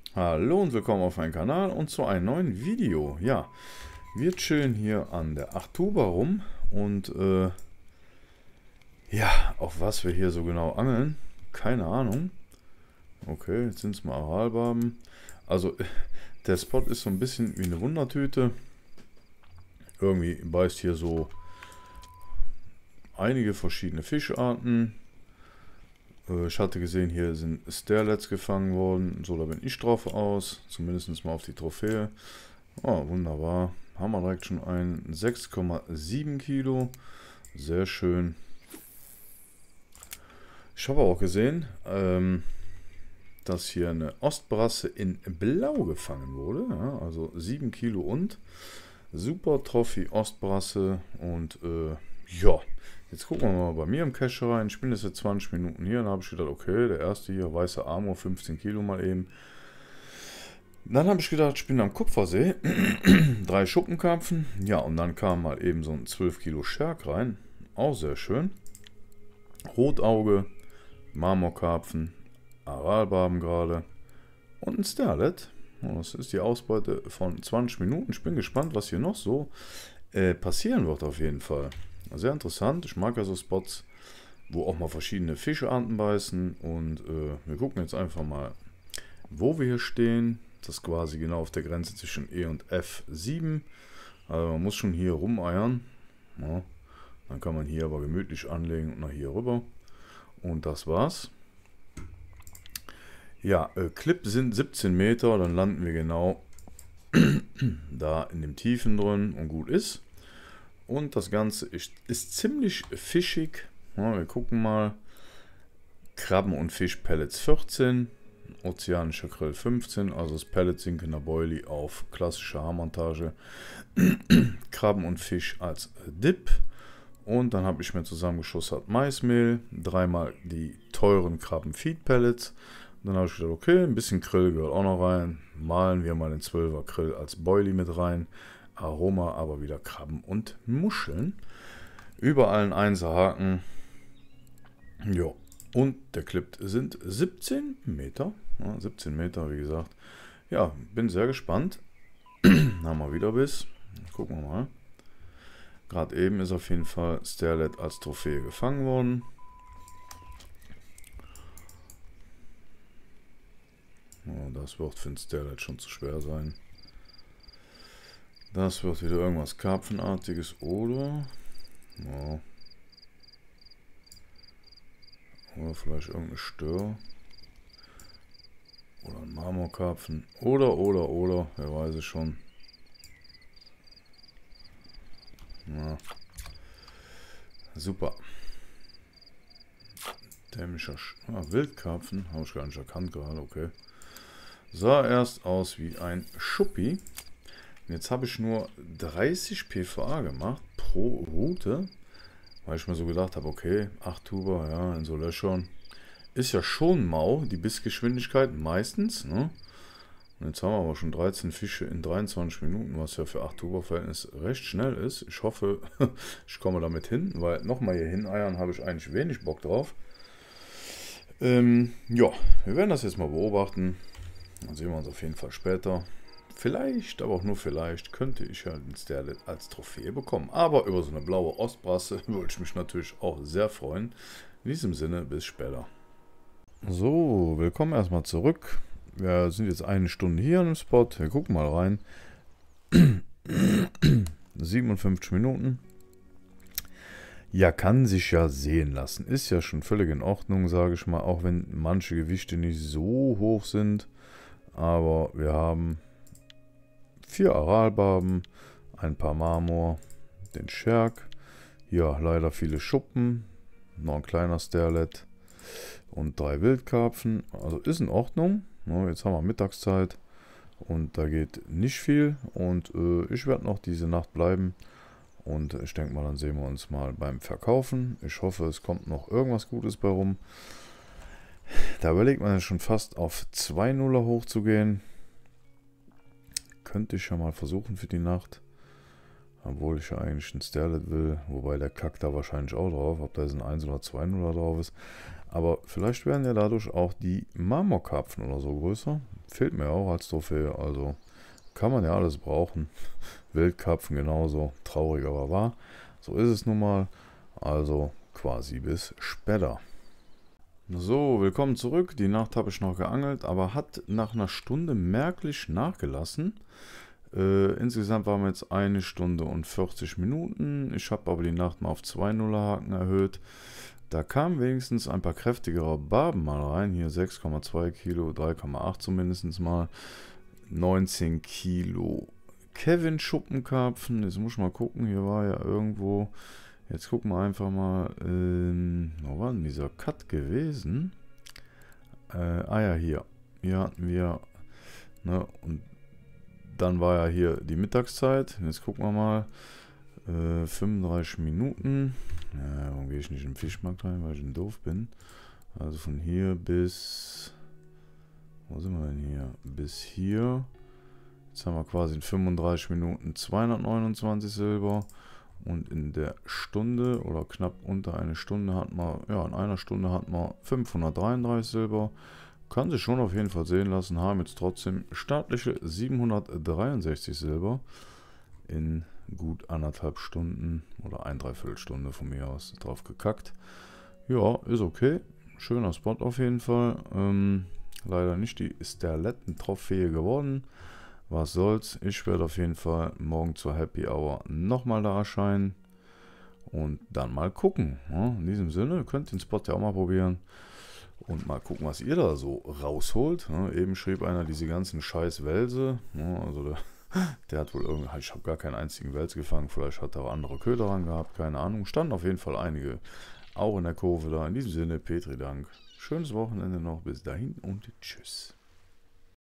Hallo und willkommen auf meinem Kanal und zu einem neuen Video. Ja, wir chillen hier an der Achtuber rum und ja, auf was wir hier so genau angeln, keine Ahnung. Okay, jetzt sind es mal Aralbarben. Also der Spot ist so ein bisschen wie eine Wundertüte. Irgendwie beißt hier so einige verschiedene Fischarten. Ich hatte gesehen, hier sind Sterlets gefangen worden. So, da bin ich drauf aus. Zumindest mal auf die Trophäe. Oh, wunderbar. Haben wir direkt schon ein 6,7 Kilo. Sehr schön. Ich habe auch gesehen, dass hier eine Ostbrasse in Blau gefangen wurde. Ja, also 7 Kilo und super Trophy Ostbrasse. Und ja, jetzt gucken wir mal bei mir im Cache rein. Ich bin jetzt seit 20 Minuten hier. Dann habe ich gedacht, okay, der erste hier, weiße Amur, 15 Kilo mal eben. Dann habe ich gedacht, ich bin am Kupfersee. 3 Schuppenkarpfen. Ja, und dann kam mal eben so ein 12 Kilo Scherk rein. Auch sehr schön. Rotauge, Marmorkarpfen, Aralbarben gerade und ein Sterlet. Das ist die Ausbeute von 20 Minuten. Ich bin gespannt, was hier noch so passieren wird auf jeden Fall. Sehr interessant. Ich mag ja so Spots, wo auch mal verschiedene Fischearten beißen. Und wir gucken jetzt einfach mal, wo wir hier stehen. Das ist quasi genau auf der Grenze zwischen E und F7. Also man muss schon hier rumeiern. Ja, dann kann man hier aber gemütlich anlegen und nach hier rüber. Und das war's. Ja, Clip sind 17 Meter. Dann landen wir genau da in dem Tiefen drin und gut ist. Und das Ganze ist ziemlich fischig. Ja, wir gucken mal. Krabben- und Fischpellets 14. Ozeanischer Grill 15, also das Pellet sinkender Boilie auf klassische Haarmontage. Krabben und Fisch als Dip. Und dann habe ich mir zusammengeschussert Maismehl, dreimal die teuren Krabben Feed Pellets. Dann habe ich gedacht, okay, ein bisschen Grill gehört auch noch rein. Malen wir mal den 12er Grill als Boilie mit rein. Aroma aber wieder Krabben und Muscheln. Überall ein Einserhaken. Jo. Und der Clip sind 17 Meter. Ja, 17 Meter, wie gesagt. Ja, bin sehr gespannt. Haben wir wieder Biss. Gucken wir mal. Gerade eben ist auf jeden Fall Sterlet als Trophäe gefangen worden. Ja, das wird für den Sterlet schon zu schwer sein. Das wird wieder irgendwas Karpfenartiges oder... Ja. Oder vielleicht irgendeine Stör. Oder ein Marmorkarpfen. Oder. Wer weiß es schon. Ja. Super. Dämmischer Wildkarpfen. Habe ich gar nicht erkannt gerade. Okay. Sah erst aus wie ein Schuppi. Jetzt habe ich nur 30 PVA gemacht pro Route. Weil ich mir so gedacht habe, okay, 8 Tuber, ja, in so Löchern. Ist ja schon mau, die Bissgeschwindigkeit meistens, ne? Und jetzt haben wir aber schon 13 Fische in 23 Minuten, was ja für 8 Tuber-Verhältnis recht schnell ist. Ich hoffe, ich komme damit hin, weil nochmal hier hineiern habe ich eigentlich wenig Bock drauf. Ja, wir werden das jetzt mal beobachten. Dann sehen wir uns auf jeden Fall später. Vielleicht, aber auch nur vielleicht, könnte ich ja den Sterlet als Trophäe bekommen. Aber über so eine blaue Ostbrasse würde ich mich natürlich auch sehr freuen. In diesem Sinne, bis später. So, willkommen erstmal zurück. Wir sind jetzt eine Stunde hier im Spot. Wir gucken mal rein. 57 Minuten. Ja, kann sich ja sehen lassen. Ist ja schon völlig in Ordnung, sage ich mal. Auch wenn manche Gewichte nicht so hoch sind. Aber wir haben 4 Aralbarben, ein paar Marmor, den Scherk. Ja, leider viele Schuppen. Noch ein kleiner Sterlet. Und 3 Wildkarpfen. Also ist in Ordnung. Jetzt haben wir Mittagszeit. Und da geht nicht viel. Und ich werde noch diese Nacht bleiben. Und ich denke mal, dann sehen wir uns mal beim Verkaufen. Ich hoffe, es kommt noch irgendwas Gutes bei rum. Da überlegt man ja schon fast auf 2 Nuller hochzugehen. Könnte ich ja mal versuchen für die Nacht. Obwohl ich ja eigentlich einen Sterlet will. Wobei der kackt da wahrscheinlich auch drauf. Ob da jetzt ein 1 oder 2 Nuller drauf ist. Aber vielleicht werden ja dadurch auch die Marmorkarpfen oder so größer. Fehlt mir auch als Trophäe, also kann man ja alles brauchen. Wildkarpfen genauso, traurig aber wahr. So ist es nun mal. Also quasi bis später. So, willkommen zurück. Die Nacht habe ich noch geangelt, aber hat nach einer Stunde merklich nachgelassen. Insgesamt waren wir jetzt 1 Stunde und 40 Minuten. Ich habe aber die Nacht mal auf 2 Nullerhaken erhöht. Da kamen wenigstens ein paar kräftigere Barben mal rein. Hier 6,2 Kilo, 3,8 zumindest mal. 19 Kilo Kevin Schuppenkarpfen. Jetzt muss ich mal gucken. Hier war ja irgendwo... Jetzt gucken wir einfach mal, wo war denn dieser Cut gewesen? Ja, hier. Hier hatten wir, ne, und dann war ja hier die Mittagszeit. Jetzt gucken wir mal, 35 Minuten. Ja, warum gehe ich nicht im Fischmarkt rein, weil ich ein doof bin? Also von hier bis, wo sind wir denn hier? Bis hier. Jetzt haben wir quasi in 35 Minuten 229 Silber. Und in der Stunde oder knapp unter eine Stunde hat man, ja, in einer Stunde hat man 533 Silber. Kann sich schon auf jeden Fall sehen lassen, haben jetzt trotzdem staatliche 763 Silber in gut 1,5 Stunden oder 1,75 Stunde von mir aus drauf gekackt. Ja, ist okay. Schöner Spot auf jeden Fall. Leider nicht die Sterletten-Trophäe geworden. Was soll's, ich werde auf jeden Fall morgen zur Happy Hour nochmal da erscheinen und dann mal gucken. Ja, in diesem Sinne, könnt den Spot ja auch mal probieren und mal gucken, was ihr da so rausholt. Ja, eben schrieb einer diese ganzen scheiß Welse. Ja, also der hat wohl irgendwie, ich habe gar keinen einzigen Wels gefangen, vielleicht hat er auch andere Köder dran gehabt, keine Ahnung. Standen auf jeden Fall einige auch in der Kurve da. In diesem Sinne, Petri Dank. Schönes Wochenende noch, bis dahin und tschüss.